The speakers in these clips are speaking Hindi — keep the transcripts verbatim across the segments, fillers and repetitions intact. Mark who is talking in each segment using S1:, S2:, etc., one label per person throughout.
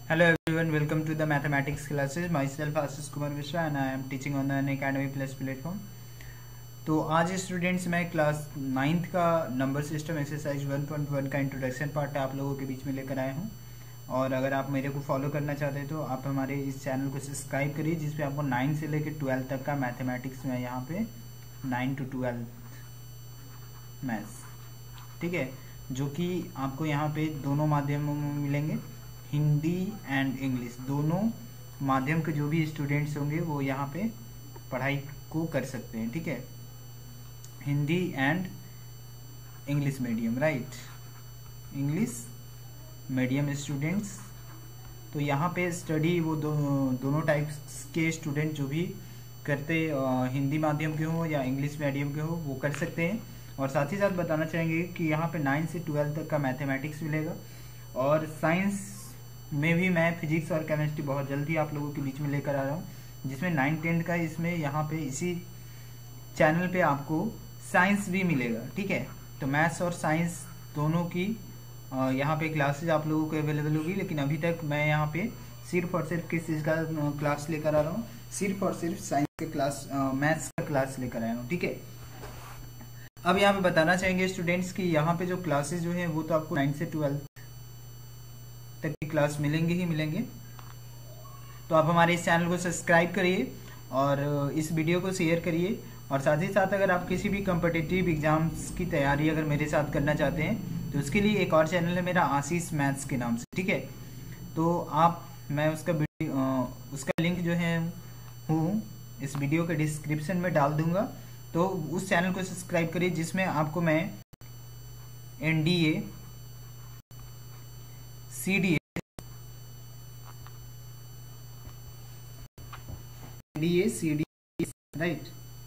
S1: Hello everyone, welcome to the mathematics classes. Myself Ashish Kumar Mishra and I am teaching on the Unacademy Plus platform. तो आज स्टूडेंट्स मैं क्लास नाइन्थ का number system exercise one point one का इंट्रोडक्शन पार्ट आप लोगों के बीच में लेकर आया हूँ। और अगर आप मेरे को फॉलो करना चाहते हैं तो आप हमारे इस चैनल को सब्सक्राइब करिए, जिसपे आपको नाइन से लेकर ट्वेल्थ तक का मैथमेटिक्स में यहाँ पे नाइन टू ट्वेल्थ मैथ्स, ठीक है, जो कि आपको यहाँ पे दोनों माध्यमों में मिलेंगे, हिंदी एंड इंग्लिश। दोनों माध्यम के जो भी स्टूडेंट्स होंगे वो यहाँ पे पढ़ाई को कर सकते हैं, ठीक है, Hindi and English medium, right, English medium students. तो यहाँ पे स्टडी वो दो, दोनों टाइप्स के स्टूडेंट जो भी करते हिंदी माध्यम के हो या इंग्लिश मीडियम के हो वो कर सकते हैं। और साथ ही साथ बताना चाहेंगे कि यहाँ पे नाइन से ट्वेल्थ तक का मैथमेटिक्स मिलेगा, और साइंस में भी मैं फिजिक्स और केमिस्ट्री बहुत जल्दी आप लोगों के बीच में लेकर आ रहा हूँ, जिसमें नाइन टेंथ का इसमें यहाँ पे इसी चैनल पे आपको साइंस भी मिलेगा, ठीक है। तो मैथ्स और साइंस दोनों की यहाँ पे क्लासेज आप लोगों को अवेलेबल होगी, लेकिन अभी तक मैं यहाँ पे सिर्फ और सिर्फ किस चीज़ का क्लास लेकर आ रहा हूँ, सिर्फ और सिर्फ साइंस के क्लास, मैथ्स का क्लास लेकर आया हूँ, ठीक है। अब यहाँ पे बताना चाहेंगे स्टूडेंट्स की यहाँ पे जो क्लासेज जो है वो तो आपको नाइन से ट्वेल्थ तक की क्लास मिलेंगे ही मिलेंगे। तो आप हमारे इस चैनल को सब्सक्राइब करिए और इस वीडियो को शेयर करिए, और साथ ही साथ अगर आप किसी भी कॉम्पिटिटिव एग्जाम्स की तैयारी अगर मेरे साथ करना चाहते हैं तो उसके लिए एक और चैनल है मेरा, आशीष मैथ्स के नाम से, ठीक है। तो आप मैं उसका उसका लिंक जो है हूँ इस वीडियो के डिस्क्रिप्शन में डाल दूंगा। तो उस चैनल को सब्सक्राइब करिए, जिसमें आपको मैं NDA, CDS, NDA, CDS, right,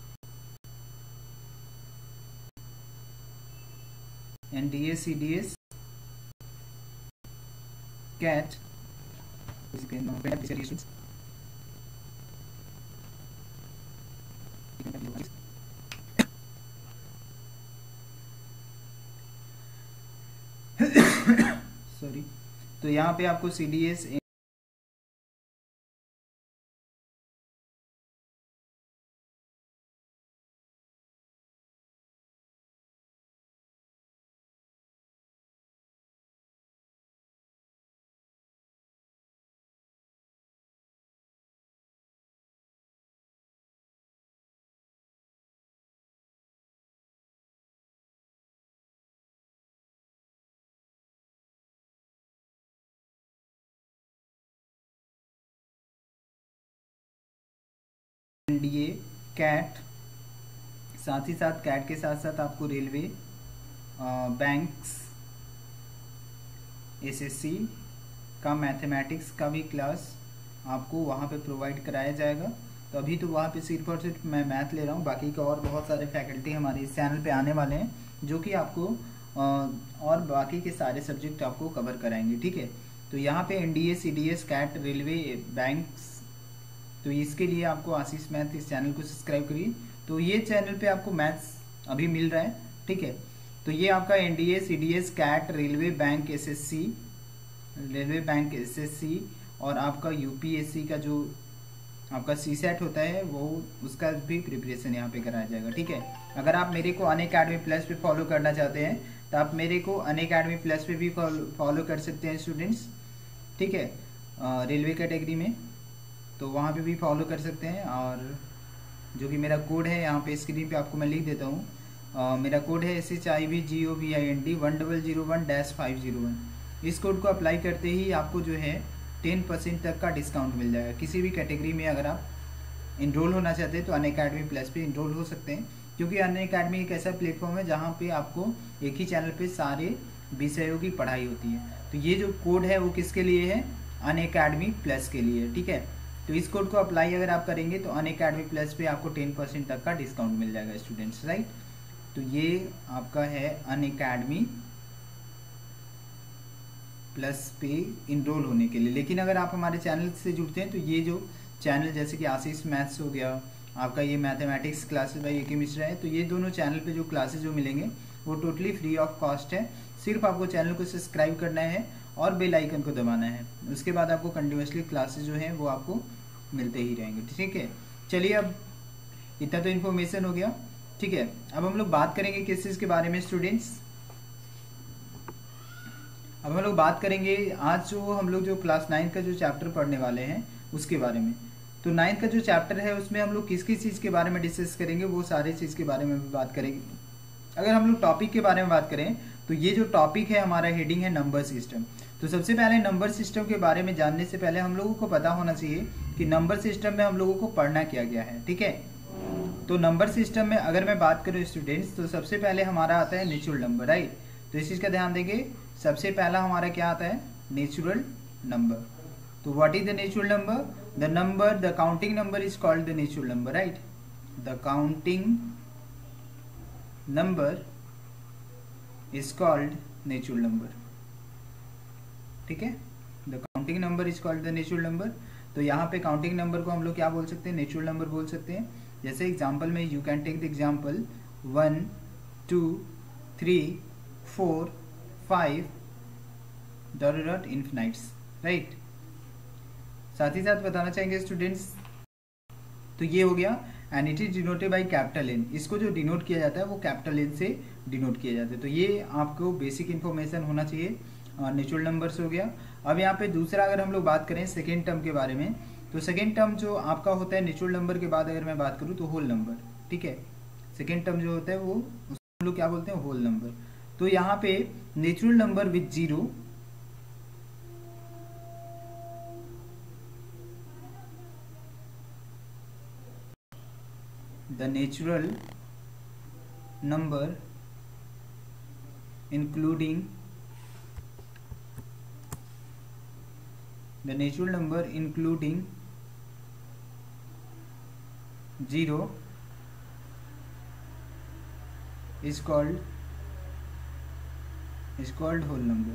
S1: NDA, CDS, CAT, sorry. तो यहाँ पे आपको सीडीएस, एनडीए, कैट, साथ ही साथ कैट के साथ साथ आपको रेलवे, बैंक्स, एसएससी का मैथमेटिक्स का भी क्लास आपको वहाँ पे प्रोवाइड कराया जाएगा। तो अभी तो वहाँ पे सिर्फ और सिर्फ मैं मैथ ले रहा हूँ, बाकी का और बहुत सारे फैकल्टी हमारे इस चैनल पे आने वाले हैं जो कि आपको और बाकी के सारे सब्जेक्ट आपको कवर कराएंगे, ठीक है। तो यहाँ पे NDA, CDS, CAT, railway, banks, तो इसके लिए आपको आशीष मैथ इस चैनल को सब्सक्राइब करिए। तो ये चैनल पे आपको मैथ्स अभी मिल रहा है, ठीक है। तो ये आपका NDA, CDS, CAT, railway, bank, SSC, railway bank, SSC, और आपका यूपीएससी का जो आपका सीसेट होता है वो उसका भी प्रिपरेशन यहाँ पे कराया जाएगा, ठीक है। अगर आप मेरे को अनअकैडमी प्लस पे फॉलो करना चाहते हैं तो आप मेरे को अनअकैडमी प्लस पे भी फॉलो कर सकते हैं स्टूडेंट्स, ठीक है, रेलवे कैटेगरी में, तो वहाँ पे भी फॉलो कर सकते हैं। और जो कि मेरा कोड है यहाँ पे स्क्रीन पे आपको मैं लिख देता हूँ, मेरा कोड है S H I V G O V I N D one double zero one dash five zero one. इस कोड को अप्लाई करते ही आपको जो है टेन परसेंट तक का डिस्काउंट मिल जाएगा। किसी भी कैटेगरी में अगर आप इनरोल होना चाहते हैं तो अनअकैडमी प्लस पे इनरोल हो सकते हैं, क्योंकि अनअकैडमी एक ऐसा प्लेटफॉर्म है जहाँ पे आपको एक ही चैनल पे सारे विषयों की पढ़ाई होती है। तो ये जो कोड है वो किसके लिए है, अनअकैडमी प्लस के लिए, ठीक है। तो इस कोड को अप्लाई अगर आप करेंगे तो अनअकैडमी प्लस पे आपको टेन परसेंट तक का डिस्काउंट मिल जाएगा स्टूडेंट्स, राइट। तो ये आपका है अनअकैडमी प्लस पे इनरोल होने के लिए। लेकिन अगर आप हमारे चैनल से जुड़ते हैं तो ये जो चैनल जैसे कि आशीष मैथ्स हो गया, आपका ये mathematics classes by A Mishra है, तो ये दोनों चैनल पे जो क्लासेस जो मिलेंगे वो टोटली फ्री ऑफ कॉस्ट है। सिर्फ आपको चैनल को सब्सक्राइब करना है और बेल आइकन को दबाना है। उसके बाद आपको कंटिन्यूसली क्लासेस जो हैं वो आपको मिलते ही रहेंगे, ठीक है। चलिए अब इतना तो इन्फॉर्मेशन हो गया, ठीक है। अब हम लोग बात करेंगे किस चीज़ के बारे में स्टूडेंट्स, अब हम लोग बात करेंगे आज जो हम लोग जो क्लास नाइन्थ का जो चैप्टर पढ़ने वाले हैं उसके बारे में। तो नाइन्थ का जो चैप्टर है उसमें हम लोग किस किस चीज़ के बारे में डिस्कस करेंगे, वो सारे चीज़ के बारे में भी बात करेंगे। अगर हम लोग टॉपिक के बारे में बात करें तो ये जो टॉपिक है हमारा हेडिंग है नंबर सिस्टम। तो सबसे पहले नंबर सिस्टम के बारे में जानने से पहले हम लोगों को पता होना चाहिए कि नंबर सिस्टम में हम लोगों को पढ़ना क्या गया है, ठीक है। तो नंबर सिस्टम में अगर मैं बात करूँ स्टूडेंट्स, तो सबसे पहले हमारा आता है नेचुरल नंबर, राइट। तो इस चीज़ का ध्यान देंगे, सबसे पहला हमारा क्या आता है, नेचुरल नंबर। तो what is the natural number, the number the counting number is called the natural number, right. The counting number is called natural number, ठीक है। The counting number is called the natural number. तो यहाँ पे काउंटिंग नंबर को हम लोग क्या बोल सकते हैं, नेचुरल नंबर बोल सकते हैं। जैसे एग्जाम्पल में you can take the example one two three four five dot dot infinites, right. साथ ही साथ बताना चाहेंगे स्टूडेंट्स, तो ये हो गया and it is denoted by capital N. इसको जो डिनोट किया जाता है वो कैपिटल एन से डिनोट किया जाता है। तो ये आपको बेसिक इन्फॉर्मेशन होना चाहिए, नेचुरल नंबर्स हो गया। अब यहाँ पे दूसरा अगर हम लोग बात करें सेकेंड टर्म के बारे में, तो सेकेंड टर्म जो आपका होता है नेचुरल नंबर के बाद अगर मैं बात करूँ तो होल नंबर, ठीक है। सेकेंड टर्म जो होता है वो हम लोग क्या बोलते हैं, होल नंबर। तो यहाँ पे natural number with zero, the natural number including the natural number including zero is called is called whole number,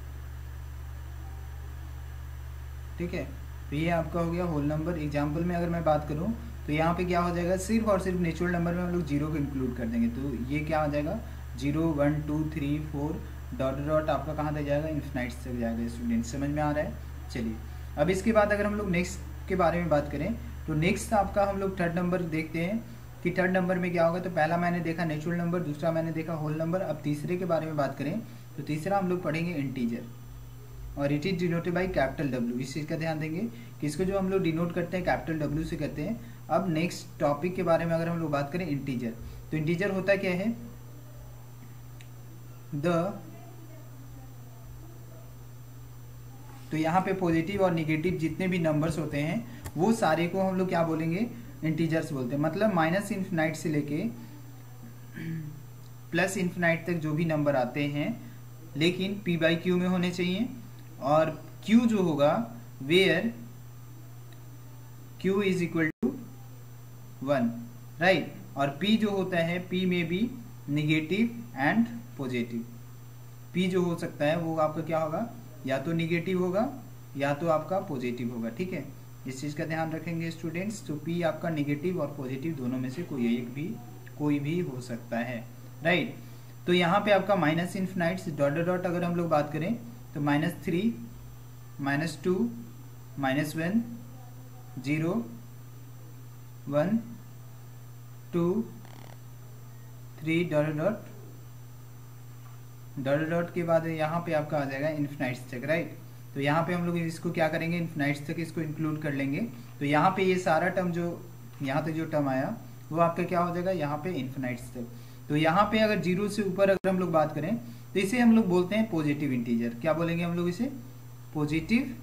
S1: ठीक है। तो ये आपका हो गया होल नंबर। एग्जाम्पल में अगर मैं बात करूं तो यहाँ पे क्या हो जाएगा, सिर्फ और सिर्फ नेचुरल नंबर में हम लोग जीरो को इंक्लूड कर देंगे। तो ये क्या हो जाएगा, zero one two three four dot dot आपका कहाँ तक जाएगा, इन्फिनाइट्स तक जाएगा। स्टूडेंट समझ में आ रहा है। चलिए अब इसके बाद अगर हम लोग नेक्स्ट के बारे में बात करें तो नेक्स्ट आपका हम लोग थर्ड नंबर देखते हैं कि थर्ड नंबर में क्या होगा। तो पहला मैंने देखा नेचुरल नंबर, दूसरा मैंने देखा होल नंबर। अब तीसरे के बारे में बात करें तो तीसरा हम लोग पढ़ेंगे इंटीजर, और it is denoted by capital W. इस चीज़ का ध्यान देंगे कि इसको जो हम लोग डिनोट करते हैं कैपिटल डब्ल्यू से करते हैं। अब नेक्स्ट टॉपिक के बारे में अगर हम लोग बात करें इंटीजर, तो इंटीजर होता क्या है, द तो यहाँ पे पॉजिटिव और निगेटिव जितने भी नंबर्स होते हैं वो सारे को हम लोग क्या बोलेंगे, इंटीजर्स बोलते हैं। मतलब माइनस इन्फिनाइट से लेके प्लस इन्फिनाइट तक जो भी नंबर आते हैं, लेकिन पी बाई क्यू में होने चाहिए। और क्यू जो होगा where Q is equal to one, right. और पी जो होता है पी में भी निगेटिव एंड पॉजिटिव। पी जो हो सकता है वो आपका क्या होगा, या तो निगेटिव होगा या तो आपका पॉजिटिव होगा, ठीक है। इस चीज का ध्यान रखेंगे स्टूडेंट्स। तो पी आपका निगेटिव और पॉजिटिव दोनों में से कोई एक भी कोई भी हो सकता है, राइट। तो यहाँ पे आपका माइनस इन्फिनाइट्स डॉट डॉट अगर हम लोग बात करें तो minus three, minus two, minus one, zero, one, two, three dot dot dot dot के बाद यहाँ पे आपका आ जाएगा इन्फिनाइट्स तक, राइट। तो यहाँ पे हम लोग इसको क्या करेंगे, इन्फिनाइट्स तक इसको इंक्लूड कर लेंगे। तो यहाँ पे ये सारा टर्म जो यहाँ तक जो टर्म आया वो आपका क्या हो जाएगा, यहाँ पे इन्फिनाइट्स तक। तो यहाँ पे अगर जीरो से ऊपर अगर हम लोग बात करें तो इसे हम लोग बोलते हैं पॉजिटिव इंटीजर। क्या बोलेंगे हम लोग इसे, पॉजिटिव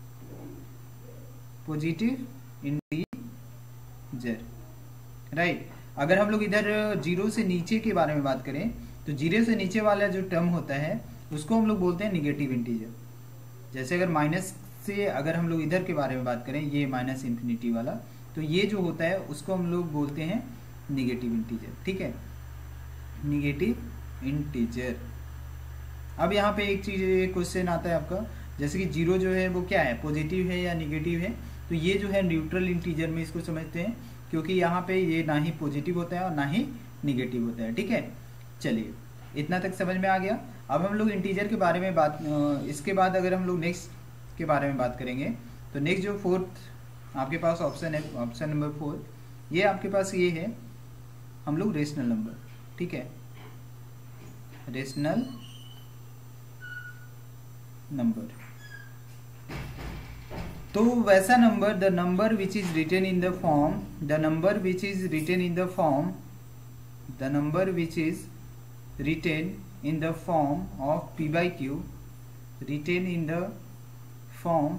S1: पॉजिटिव इंटीजर, राइट। अगर हम लोग इधर जीरो से नीचे के बारे में बात करें तो जीरो से नीचे वाला जो टर्म होता है उसको हम लोग बोलते हैं निगेटिव इंटीजर। जैसे अगर माइनस से अगर हम लोग इधर के बारे में बात करें, ये माइनस इंफिनिटी वाला, तो ये जो होता है उसको हम लोग बोलते हैं निगेटिव इंटीजर, ठीक है, निगेटिव इंटीजर। अब यहाँ पे एक चीज क्वेश्चन आता है आपका, जैसे कि जीरो जो है वो क्या है, पॉजिटिव है या निगेटिव है। तो ये जो है न्यूट्रल इंटीजर में इसको समझते हैं, क्योंकि यहाँ पे ये ना ही पॉजिटिव होता है और ना ही निगेटिव होता है, ठीक है। चलिए इतना तक समझ में आ गया। अब हम लोग इंटीजर के बारे में बात, इसके बाद अगर हम लोग नेक्स्ट के बारे में बात करेंगे तो नेक्स्ट जो फोर्थ आपके पास ऑप्शन है, ऑप्शन नंबर फोर, ये आपके पास ये है हम लोग रेशनल नंबर, ठीक है, रेशनल नंबर। तो वैसा number, the number which is written in the form, the number which is written in the form, the number which is written in the form of p by q, written in the form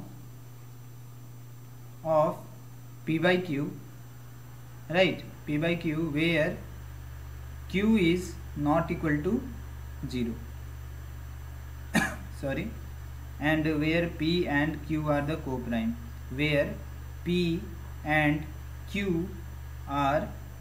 S1: of p by q, right, p by q where q is not equal to zero sorry, and where p and q are the co-prime, where p and q are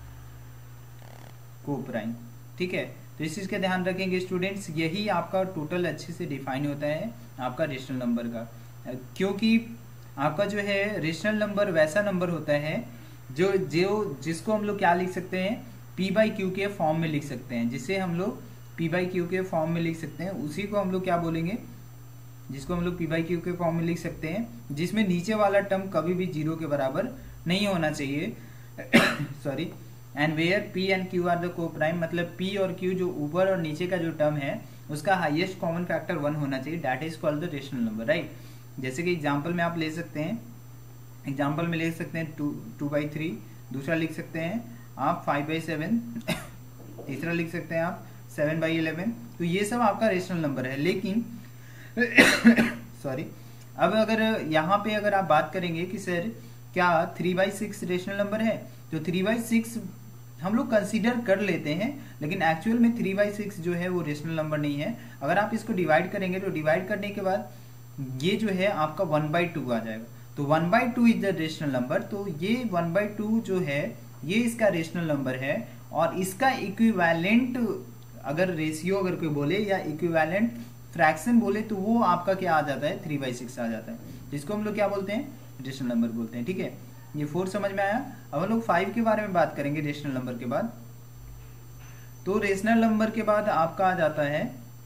S1: co-prime, ठीक है। तो इस चीज का ध्यान रखेंगे स्टूडेंट्स, यही आपका टोटल अच्छे से डिफाइन होता है आपका रेशनल नंबर का, क्योंकि आपका जो है रेशनल नंबर वैसा नंबर होता है जो जो जिसको हम लोग क्या लिख सकते हैं, p बाई क्यू के फॉर्म में लिख सकते हैं, जिसे हम लोग p बाई क्यू के फॉर्म में लिख सकते हैं, उसी को हम लोग क्या बोलेंगे, जिसको हम लोग p बाई क्यू के फॉर्म में लिख सकते हैं, जिसमें नीचे वाला टर्म कभी भी जीरो के बराबर नहीं होना चाहिए sorry, and where p and q are the coprime, मतलब p और q जो ऊपर और नीचे का जो टर्म है उसका हाईएस्ट कॉमन फैक्टर वन होना चाहिए, that is called the rational number, right. जैसे कि एग्जांपल में आप ले सकते हैं, एग्जांपल में ले सकते हैं टू टू बाई थ्री, दूसरा लिख सकते हैं आप फाइव बाई सेवन, तीसरा लिख सकते हैं आप सेवन बाई इलेवन। तो ये सब आपका रेशनल नंबर है, लेकिन सॉरी अब अगर यहाँ पे अगर आप बात करेंगे कि सर क्या three by six rational number है, तो थ्री बाई सिक्स हम लोग कंसीडर कर लेते हैं, लेकिन एक्चुअल में थ्री बाई सिक्स जो है वो रेशनल नंबर नहीं है। अगर आप इसको डिवाइड करेंगे तो डिवाइड करने के बाद ये जो है आपका वन बाई टू आ जाएगा, तो one by two is the rational number. तो ये वन बाई टू जो है ये इसका रेशनल नंबर है, और इसका इक्विवेलेंट अगर रेशियो अगर कोई बोले या इक्विवेलेंट फ्रैक्शन बोले तो वो आपका क्या आ जाता है, थ्री बाई सिक्स आ जाता है, जिसको हम लोग क्या बोलते हैं, रेशनल नंबर बोलते हैं, ठीक है। ये फोर समझ में आया। अब हम लोग फाइव के बारे में बात करेंगे रेशनल नंबर के बाद। तो रेशनल नंबर के बाद आपका आ जाता है,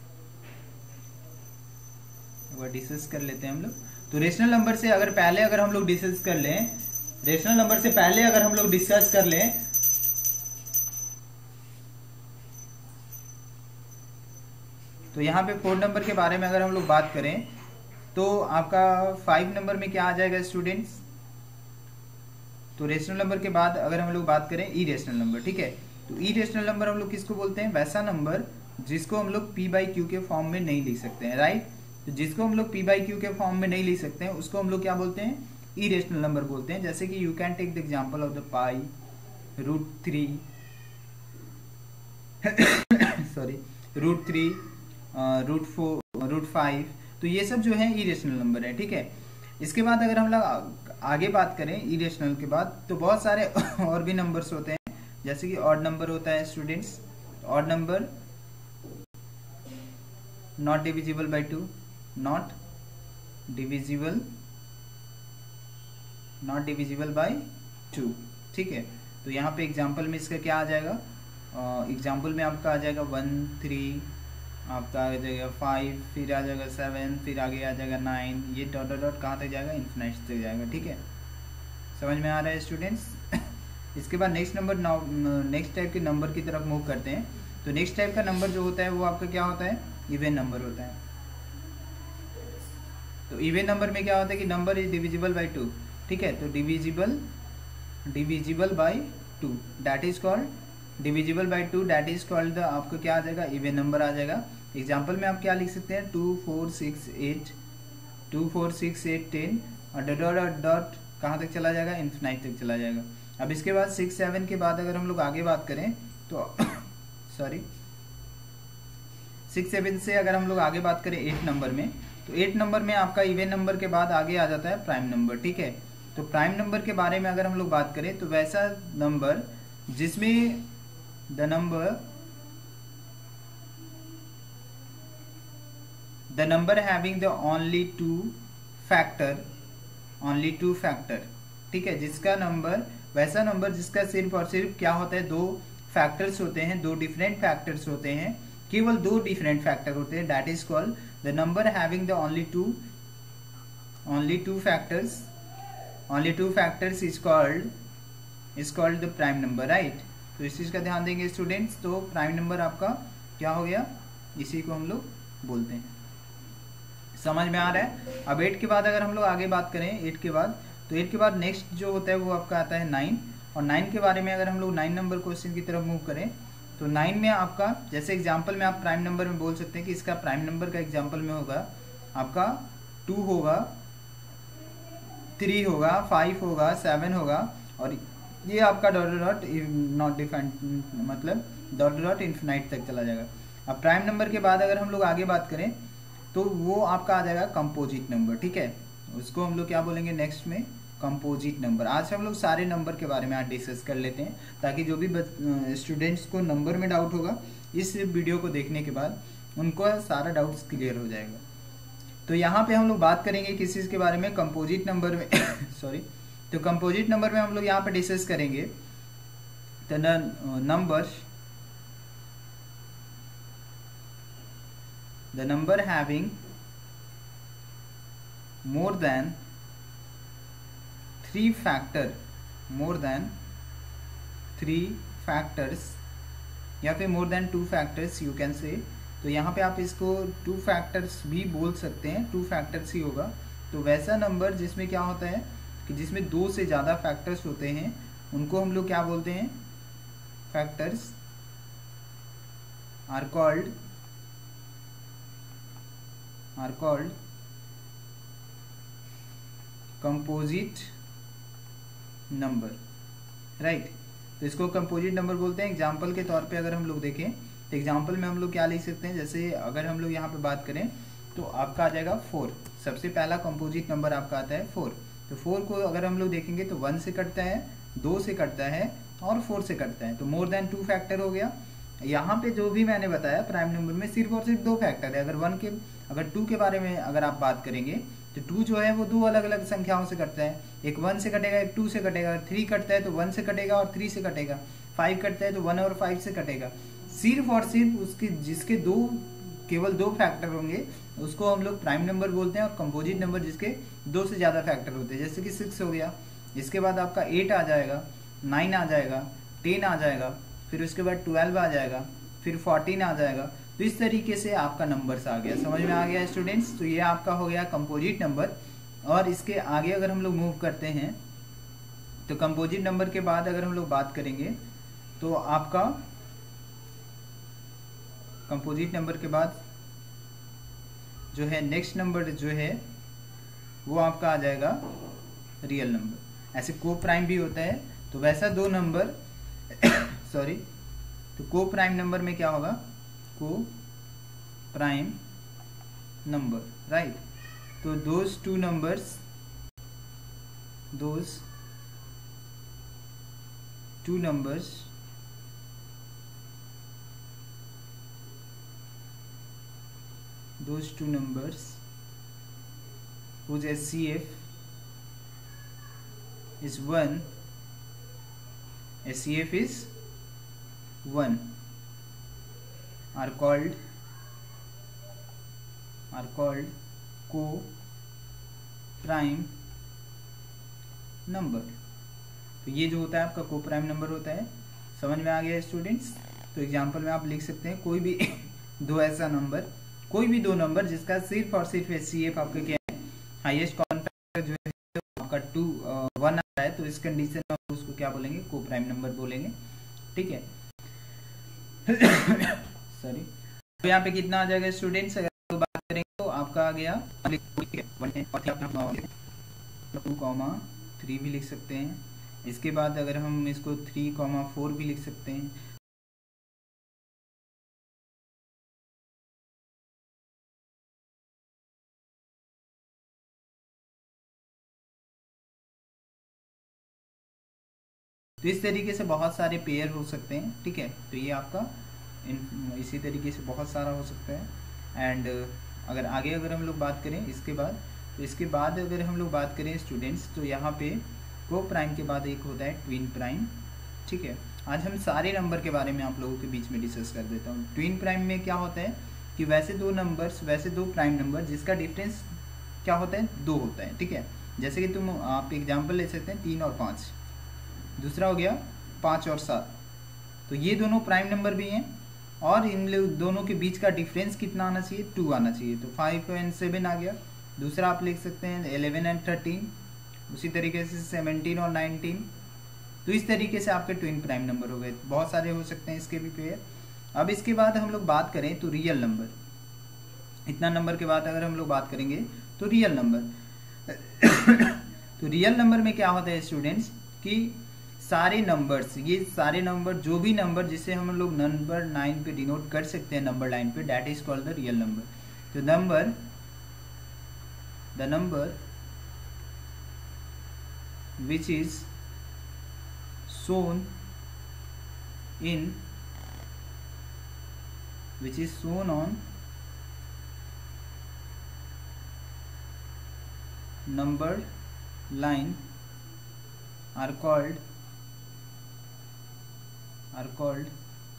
S1: वो डिस्कस कर लेते हैं हम लोग। तो रेशनल नंबर से अगर पहले अगर हम लोग डिस्कस कर लें, रेशनल नंबर से पहले अगर हम लोग डिस्कस कर लें तो यहाँ पे फोर नंबर के बारे में अगर हम लोग बात करें तो आपका फाइव नंबर में क्या आ जाएगा स्टूडेंट्स। तो रेशनल नंबर के बाद अगर हम लोग बात करें ई रेशनल नंबर, ठीक है। तो ई रेशनल नंबर हम लोग किसको बोलते हैं, वैसा नंबर जिसको हम लोग p बाई क्यू के फॉर्म में नहीं लिख सकते हैं, राइट। तो जिसको हम लोग p बाई क्यू के फॉर्म में नहीं लिख सकते हैं उसको हम लोग क्या बोलते हैं, ई रेशनल नंबर बोलते हैं। जैसे कि you can take the example of the pi, root three sorry root three, root four, root five, तो ये सब जो है इरेशनल नंबर है, ठीक है। इसके बाद अगर हम लोग आगे बात करें इरेशनल के बाद तो बहुत सारे और भी नंबर्स होते हैं, जैसे कि ऑड नंबर होता है students, odd number not divisible by two, not divisible not divisible by two, ठीक है। तो यहाँ पे एग्जाम्पल में इसका क्या आ जाएगा, एग्जाम्पल uh, में आपका आ जाएगा वन, थ्री, आपका आ जाएगा फाइव, फिर आ जाएगा सेवन, फिर आगे आ जाएगा नाइन, ये डॉट डॉट डॉट कहाँ तक जाएगा, इन्फिनाइट तक जाएगा, ठीक है। समझ में आ रहा है स्टूडेंट्स। इसके बाद नेक्स्ट नंबर, नेक्स्ट टाइप के नंबर की तरफ मूव करते हैं। तो नेक्स्ट टाइप का नंबर जो होता है वो आपका क्या होता है, इवन नंबर होता है। तो इवन नंबर में क्या होता है कि number is divisible by two, ठीक है। तो divisible divisible by two that is called divisible by two, that is called the आपको क्या आ जाएगा, इवन नंबर आ जाएगा। एग्जाम्पल में आप क्या लिख सकते हैं, two four six eight, two four six eight ten, और डॉट डॉट डॉट कहाँ तक चला जाएगा, इन्फिनाइट तक चला जाएगा। अब इसके बाद सिक्स सेवन के बाद अगर हम लोग आगे बात करें तो सॉरी सिक्स सेवन से अगर हम लोग आगे बात करें एट नंबर में, तो एट नंबर में आपका इवन नंबर के बाद आगे आ जाता है प्राइम नंबर, ठीक है। तो प्राइम नंबर के बारे में अगर हम लोग बात करें तो वैसा नंबर जिसमें the number the number having the only two factor, only two factor, ठीक है। जिसका नंबर वैसा नंबर जिसका सिर्फ और सिर्फ क्या होता है, दो फैक्टर्स होते हैं, दो डिफरेंट फैक्टर्स होते हैं, केवल दो डिफरेंट फैक्टर होते हैं, that is called the number having the only two only two factors only two factors is called is called the prime number, right. तो इस चीज का ध्यान देंगे स्टूडेंट्स। तो प्राइम नंबर आपका क्या हो गया, इसी को हम लोग बोलते हैं। समझ में आ रहा है। अब एट के बाद अगर हम लोग आगे बात करें, एट के बाद तो एट के बाद नेक्स्ट जो होता है वो आपका आता है नाइन। और नाइन के बारे में अगर हम लोग नाइन नंबर क्वेश्चन की तरफ मूव करें तो नाइन में आपका जैसे एग्जाम्पल में आप प्राइम नंबर में बोल सकते हैं कि इसका प्राइम नंबर का एग्जाम्पल में होगा आपका टू होगा, थ्री होगा, फाइव होगा, सेवन होगा, और ये आपका डॉट डॉट नॉट डिफाइंड मतलब डॉट डॉट इन्फिनाइट तक चला जाएगा। अब प्राइम नंबर के बाद अगर हम लोग आगे बात करें तो वो आपका आ जाएगा कंपोजिट नंबर, ठीक है। उसको हम लोग क्या बोलेंगे नेक्स्ट में, कंपोजिट नंबर। आज हम लोग सारे नंबर के बारे में आज डिस्कस कर लेते हैं ताकि जो भी स्टूडेंट्स को नंबर में डाउट होगा इस वीडियो को देखने के बाद उनको सारा डाउट्स क्लियर हो जाएगा। तो यहाँ पे हम लोग बात करेंगे किस चीज के बारे में, कंपोजिट नंबर में सॉरी तो कंपोजिट नंबर में हम लोग यहाँ पे डिस्कस करेंगे the numbers the number having more than three factor more than three factors या फिर more than two factors you can say. तो यहाँ पे आप इसको टू फैक्टर्स भी बोल सकते हैं, टू फैक्टर्स ही होगा। तो वैसा नंबर जिसमें क्या होता है कि जिसमें दो से ज्यादा फैक्टर्स होते हैं उनको हम लोग क्या बोलते हैं, factors are called are called composite number, right. तो इसको कंपोजिट नंबर बोलते हैं। एग्जाम्पल के तौर पे अगर हम लोग देखें तो एग्जाम्पल में हम लोग क्या लिख सकते हैं, जैसे अगर हम लोग यहाँ पे बात करें तो आपका आ जाएगा फोर। सबसे पहला कंपोजिट नंबर आपका आता है फोर। तो फोर को अगर हम लोग देखेंगे तो वन से कटता है, दो से कटता है और फोर से कटता है। तो मोर देन टू फैक्टर हो गया। यहाँ पे जो भी मैंने बताया प्राइम नंबर में सिर्फ और सिर्फ दो फैक्टर है। अगर वन के अगर टू के बारे में अगर आप बात करेंगे तो टू जो है वो दो अलग अलग संख्याओं से कटता है, एक वन से कटेगा, एक टू से कटेगा। थ्री कटता है तो वन से कटेगा और थ्री से कटेगा। फाइव कटता है तो वन और फाइव से कटेगा। सिर्फ और सिर्फ उसके जिसके दो केवल दो फैक्टर होंगे उसको हम लोग प्राइम नंबर बोलते हैं। और कंपोजिट नंबर जिसके दो से ज्यादा फैक्टर होते हैं, जैसे कि सिक्स हो गया, इसके बाद आपका एट आ जाएगा, नाइन आ जाएगा, टेन आ जाएगा, फिर उसके बाद ट्वेल्व आ जाएगा, फिर फोर्टीन आ जाएगा। तो इस तरीके से आपका नंबर्स आ गया। समझ में आ गया स्टूडेंट्स। तो ये आपका हो गया कंपोजिट नंबर। और इसके आगे अगर हम लोग मूव करते हैं तो कंपोजिट नंबर के बाद अगर हम लोग बात करेंगे तो आपका कंपोजिट नंबर के बाद जो है नेक्स्ट नंबर जो है वो आपका आ जाएगा रियल नंबर। ऐसे को प्राइम भी होता है तो वैसा दो नंबर सॉरी तो को प्राइम नंबर में क्या होगा, को प्राइम नंबर, राइट। तो those two numbers those two numbers those two numbers whose S C F is one, S C F is one are called are called co-prime number। तो ये जो होता है आपका को प्राइम नंबर होता है। समझ में आ गया स्टूडेंट्स। तो एग्जाम्पल में आप लिख सकते हैं कोई भी दो ऐसा नंबर कोई भी दो नंबर जिसका सिर्फ और सिर्फ एच सी एफ आपका क्या है, हाईएस्ट कॉमन फैक्टर जो है आपका टू वन आता है, तो इस कंडीशन में उसको क्या बोलेंगे, को प्राइम नंबर बोलेंगे, ठीक है। सॉरी। तो यहाँ पे कितना आ जाएगा स्टूडेंट्स, अगर तो बात करेंगे तो आपका आ गया टू कॉमा थ्री भी लिख सकते हैं। इसके बाद अगर हम इसको थ्री कॉमा फोर भी लिख सकते हैं। तो इस तरीके से बहुत सारे पेयर हो सकते हैं, ठीक है। तो ये आपका इसी तरीके से बहुत सारा हो सकता है। एंड अगर आगे अगर हम लोग बात करें इसके बाद तो इसके बाद अगर हम लोग बात करें स्टूडेंट्स तो यहाँ पे को प्राइम के बाद एक होता है ट्विन प्राइम, ठीक है। आज हम सारे नंबर के बारे में आप लोगों के बीच में डिस्कस कर देता हूँ। ट्विन प्राइम में क्या होता है कि वैसे दो नंबर्स, वैसे दो प्राइम नंबर जिसका डिफरेंस क्या होता है, दो होता है, ठीक है। जैसे कि तुम आप एग्जांपल ले सकते हैं तीन और पाँच, दूसरा हो गया पाँच और सात, तो ये दोनों प्राइम नंबर भी हैं और इन दोनों के बीच का डिफरेंस कितना आना चाहिए, टू आना चाहिए। तो फाइव एंड सेवन आ गया। दूसरा आप लिख सकते हैं इलेवन एंड थर्टीन, उसी तरीके से सेवनटीन और नाइनटीन। तो इस तरीके से आपके ट्विन प्राइम नंबर हो गए। बहुत सारे हो सकते हैं इसके भी पेयर। अब इसके बाद हम लोग बात करें तो रियल नंबर, इतना नंबर के बाद अगर हम लोग बात करेंगे तो रियल नंबर तो रियल नंबर में क्या होता है स्टूडेंट्स कि सारे नंबर्स, ये सारे नंबर, जो भी नंबर जिसे हम लोग नंबर नाइन पे डिनोट कर सकते हैं नंबर लाइन पे, that is called the real number. तो number the number which is shown in which is shown on number line are called are called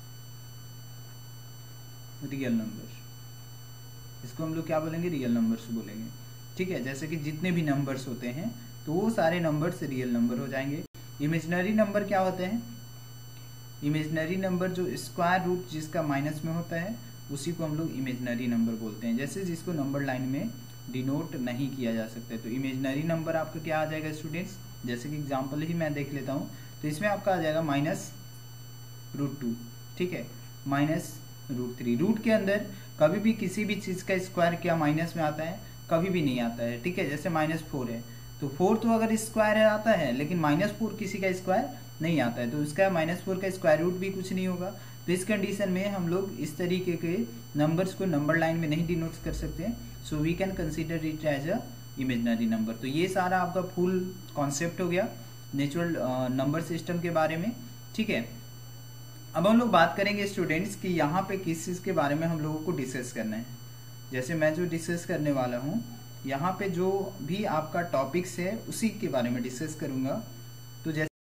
S1: real number. इसको हम लोग क्या बोलेंगे, रियल नंबर्स बोलेंगे, ठीक है। जैसे कि जितने भी नंबर्स होते हैं तो वो सारे नंबर्स रियल नंबर हो जाएंगे। इमेजिनरी नंबर क्या होते हैं, इमेजिनरी नंबर जो स्क्वायर रूट जिसका माइनस में होता है उसी को हम लोग इमेजिनरी नंबर बोलते हैं, जैसे जिसको नंबर लाइन में डिनोट नहीं किया जा सकता। तो इमेजिनरी नंबर आपका क्या आ जाएगा स्टूडेंट्स, जैसे कि एग्जांपल ही मैं देख लेता हूँ, तो इसमें आपका आ जाएगा माइनस रूट टू, ठीक है, माइनस रूट थ्री। रूट के अंदर कभी भी किसी भी चीज़ का स्क्वायर क्या माइनस में आता है, कभी भी नहीं आता है, ठीक है। जैसे माइनस फोर है तो फोर तो अगर स्क्वायर आता है लेकिन माइनस फोर किसी का स्क्वायर नहीं आता है, तो इसका माइनस फोर का स्क्वायर रूट भी कुछ नहीं होगा। तो इस कंडीशन में हम लोग इस तरीके के नंबर्स को नंबर लाइन में नहीं डिनोट कर सकते हैं, so we can consider it as a imaginary number. तो ये सारा आपका फुल कॉन्सेप्ट हो गया नेचुरल नंबर सिस्टम के बारे में, ठीक है। अब हम लोग बात करेंगे स्टूडेंट्स कि यहाँ पे किस चीज़ के बारे में हम लोगों को डिस्कस करना है। जैसे मैं जो डिस्कस करने वाला हूँ यहाँ पे जो भी आपका टॉपिक्स है उसी के बारे में डिस्कस करूँगा। तो जैसे